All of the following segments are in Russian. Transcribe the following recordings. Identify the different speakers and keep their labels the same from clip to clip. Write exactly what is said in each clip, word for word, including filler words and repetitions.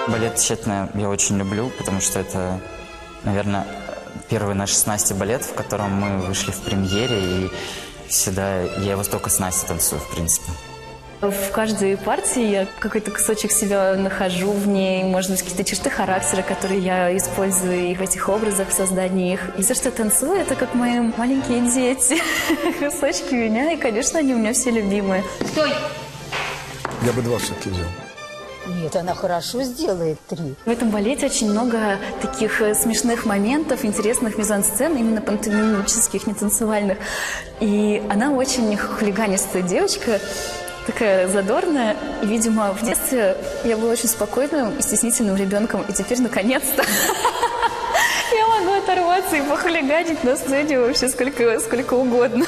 Speaker 1: Балет «Тщетная» я очень люблю, потому что это, наверное, первый наш с Настей балет, в котором мы вышли в премьере, и всегда я его только с Настей танцую, в принципе.
Speaker 2: В каждой партии я какой-то кусочек себя нахожу в ней, может быть, какие-то черты характера, которые я использую и в этих образах, в создании их. И все, что я танцую, это как мои маленькие дети. Кусочки меня, и, конечно, они у меня все любимые.
Speaker 3: Стой!
Speaker 4: Я бы два все-таки взял.
Speaker 3: Нет, она хорошо сделает три.
Speaker 2: В этом балете очень много таких смешных моментов, интересных мизансцен, именно пантомимических, не танцевальных. И она очень хулиганистая девочка, такая задорная. И, видимо, в детстве я была очень спокойным и стеснительным ребенком. И теперь, наконец-то, я могу оторваться и похулиганить на сцене вообще сколько, сколько угодно.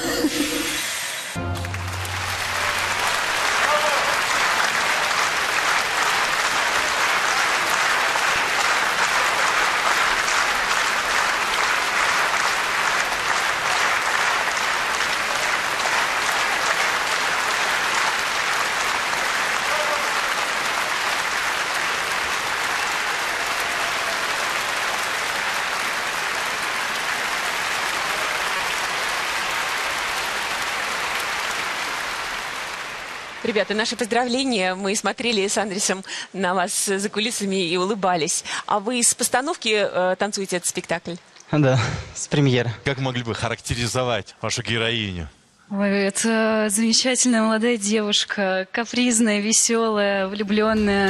Speaker 5: Ребята, наши поздравления. Мы смотрели с Андресом на вас за кулисами и улыбались. А вы с постановки э, танцуете этот спектакль?
Speaker 1: Да, с премьеры.
Speaker 6: Как могли бы характеризовать вашу героиню?
Speaker 2: Ой, это замечательная молодая девушка, капризная, веселая, влюбленная.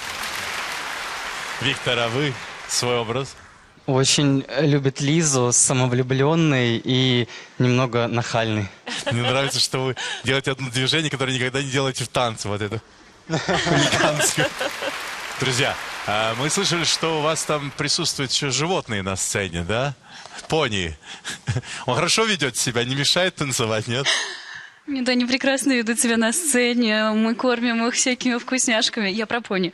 Speaker 6: Виктор, а вы свой образ?
Speaker 1: Очень любит Лизу, самовлюбленный и немного нахальный.
Speaker 6: Мне нравится, что вы делаете одно движение, которое никогда не делаете в танце, вот это хулиганское. Друзья, мы слышали, что у вас там присутствуют еще животные на сцене, да? Пони. Он хорошо ведет себя, не мешает танцевать, нет?
Speaker 2: Нет, они прекрасно ведут себя на сцене. Мы кормим их всякими вкусняшками. Я про пони.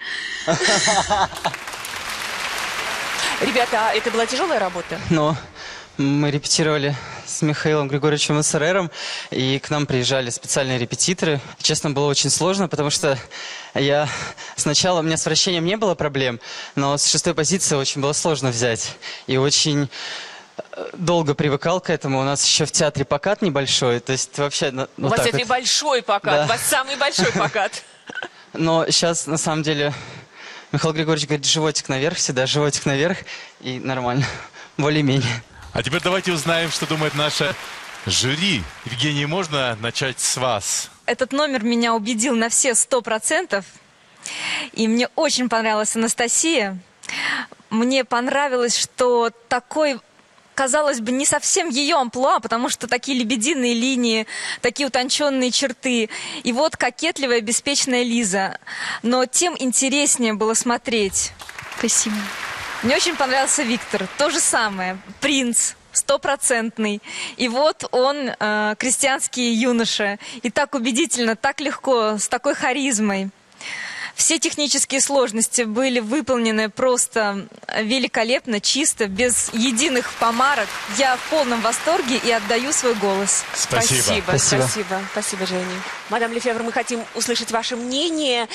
Speaker 5: Ребята, а это была тяжелая работа?
Speaker 1: Но мы репетировали с Михаилом Григорьевичем Эссерером, и к нам приезжали специальные репетиторы. Честно, было очень сложно, потому что я сначала, у меня с вращением не было проблем, но с шестой позиции очень было сложно взять. И очень долго привыкал к этому. У нас еще в театре покат небольшой, то есть вообще...
Speaker 5: У
Speaker 1: вот
Speaker 5: вас это
Speaker 1: вот.
Speaker 5: большой покат,
Speaker 1: Да.
Speaker 5: у вас самый большой покат.
Speaker 1: Но сейчас, на самом деле, Михаил Григорьевич говорит, животик наверх всегда, животик наверх, и нормально, более-менее.
Speaker 6: А теперь давайте узнаем, что думает наше жюри. Евгений, можно начать с вас?
Speaker 7: Этот номер меня убедил на все сто процентов. И мне очень понравилась Анастасия. Мне понравилось, что такой, казалось бы, не совсем ее амплуа, потому что такие лебединые линии, такие утонченные черты. И вот кокетливая, беспечная Лиза. Но тем интереснее было смотреть.
Speaker 2: Спасибо.
Speaker 7: Мне очень понравился Виктор. То же самое. Принц. Стопроцентный. И вот он, э, крестьянский юноша. И так убедительно, так легко, с такой харизмой. Все технические сложности были выполнены просто великолепно, чисто, без единых помарок. Я в полном восторге и отдаю свой голос.
Speaker 6: Спасибо.
Speaker 5: Спасибо,
Speaker 1: Спасибо,
Speaker 5: спасибо, спасибо, Женя. Мадам Лефевр, мы хотим услышать ваше мнение.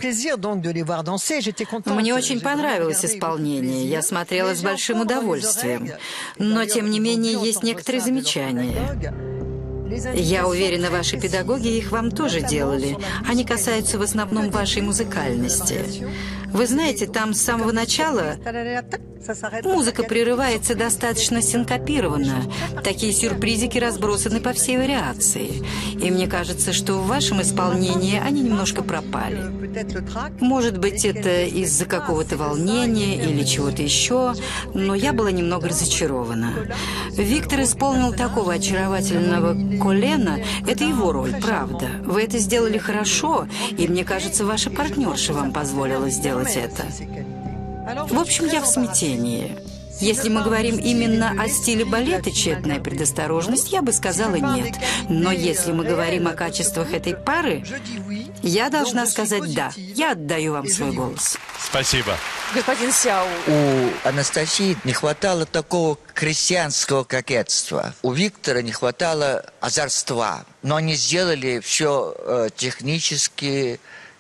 Speaker 3: Мне очень понравилось исполнение. Я смотрела с большим удовольствием. Но, тем не менее, есть некоторые замечания. Я уверена, ваши педагоги их вам тоже делали. Они касаются в основном вашей музыкальности. Вы знаете, там с самого начала музыка прерывается достаточно синкопированно. Такие сюрпризики разбросаны по всей вариации. И мне кажется, что в вашем исполнении они немножко пропали. Может быть, это из-за какого-то волнения или чего-то еще, но я была немного разочарована. Виктор исполнил такого очаровательного Колена. Это его роль, правда. Вы это сделали хорошо, и мне кажется, ваша партнерша вам позволила сделать это. В общем, я в смятении. Если мы говорим именно о стиле балета «Тщетная предосторожность», я бы сказала нет. Но если мы говорим о качествах этой пары, я должна сказать «да». Я отдаю вам свой голос.
Speaker 6: Спасибо.
Speaker 5: Господин Сяо.
Speaker 8: У Анастасии не хватало такого крестьянского кокетства. У Виктора не хватало озорства. Но они сделали все э, технически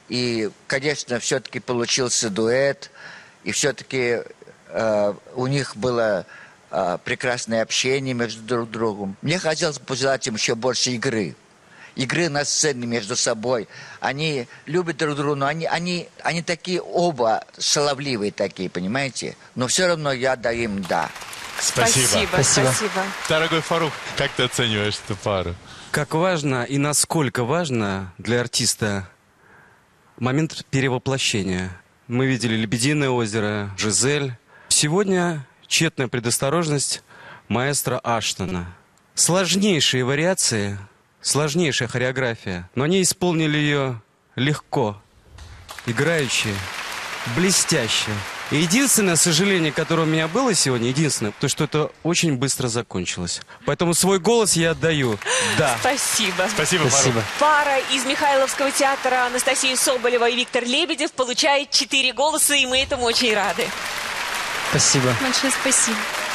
Speaker 8: И, конечно, все-таки получился дуэт. И все-таки э, у них было э, прекрасное общение между друг другом. Мне хотелось пожелать им еще больше игры. Игры на сцене между собой. Они любят друг друга, но они, они, они такие оба шаловливые такие, понимаете? Но все равно я даю им «да».
Speaker 6: Спасибо.
Speaker 5: Спасибо.
Speaker 1: Спасибо.
Speaker 5: Спасибо.
Speaker 6: Дорогой Фарух, как ты оцениваешь эту пару?
Speaker 9: Как важно и насколько важно для артиста момент перевоплощения. Мы видели «Лебединое озеро», «Жизель». Сегодня тщетная предосторожность маэстро Аштона. Сложнейшие вариации, сложнейшая хореография, но они исполнили ее легко, играюще, блестяще. И единственное сожаление, которое у меня было сегодня, единственное, то, что это очень быстро закончилось. Поэтому свой голос я отдаю «да».
Speaker 5: Спасибо.
Speaker 6: Спасибо,
Speaker 1: Спасибо.
Speaker 6: Фарух.
Speaker 5: Пара из Михайловского театра Анастасия Соболева и Виктор Лебедев получает четыре голоса, и мы этому очень рады.
Speaker 1: Спасибо.
Speaker 7: Большое спасибо.